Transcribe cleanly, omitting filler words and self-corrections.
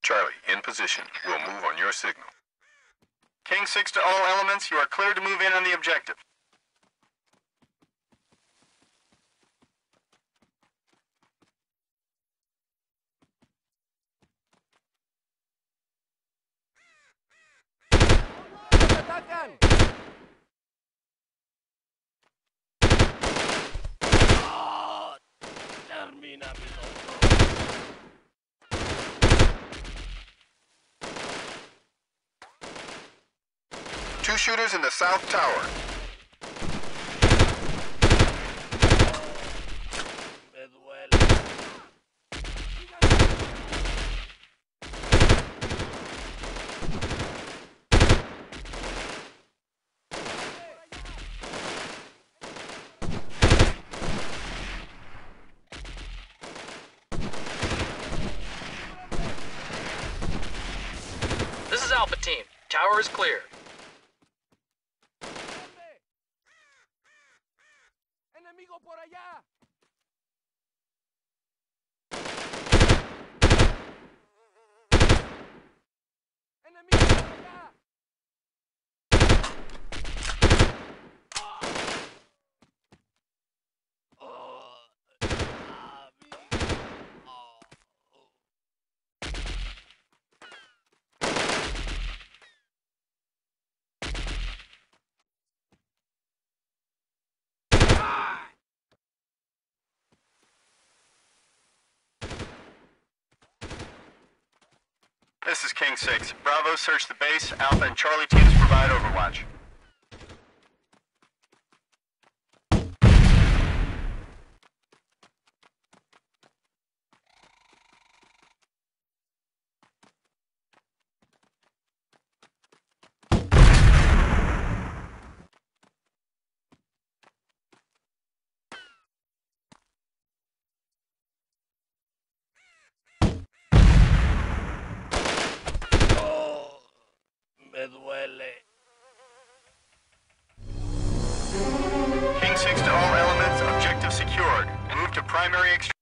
Charlie, in position. We'll move on your signal. King 6 to all elements, you are cleared to move in on the objective. Two shooters in the south tower. This is Alpha Team. Tower is clear. Enemigo por allá. Enemigo por allá. This is King 6. Bravo, search the base. Alpha and Charlie teams provide overwatch. King 6 to all elements, objective secured. Move to primary extraction.